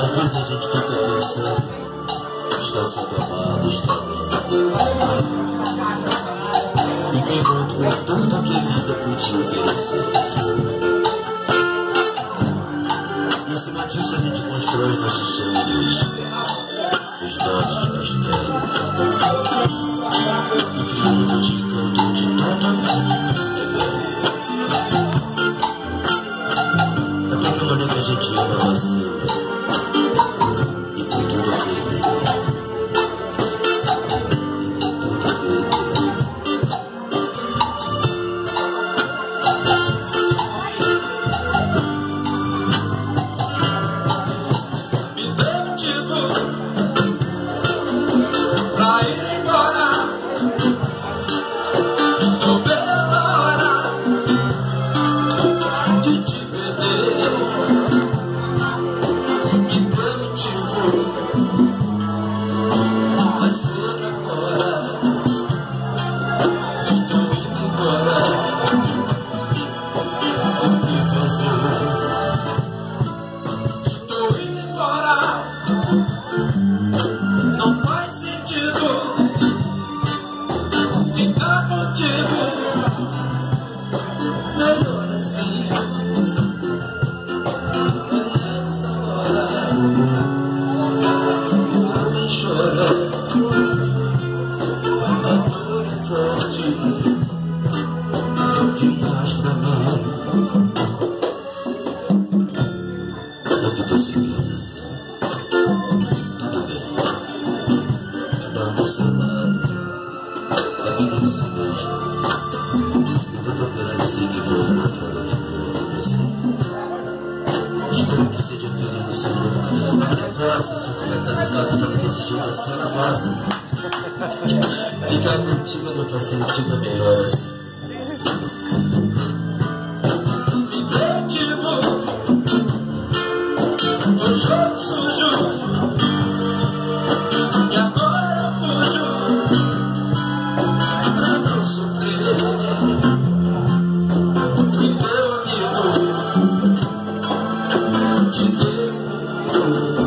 Às vezes a gente fica pensando, está sendo amado, está bem. E encontrou tudo que a vida podia oferecer. E acima disso a gente constrói os nossos sonhos, os nossos castelos. E cria um de encanto de tanto amor. Até que uma que a gente ama vacila. E tem tudo a perder. E tem tudo a perder. Me dê motivo pra ir embora. Estou vendo a hora de te perder. Me dê motivo, vai ser agora. Estou indo embora. O que fazer? Estou indo embora. Não faz sentido ficar contigo. Melhor assim. É nessa hora que o homem chora. A dor é forte demais pra mim. Eu que tô seguindo assim. Tudo bem. Cada um do seu lado. A vida é isso mesmo. Eu vou procurar seguir vou encontrando alguém melhor que você. Espero que seja feliz no seu novo caminho. Nossa, se eu vai casar cantando desse jeito assim, na massa. Ficar contigo não faz sentido melhor assim. Me dê motivo, tô choro sujo. E agora eu fujo pra não sofrer. Fui teu amigo, te dei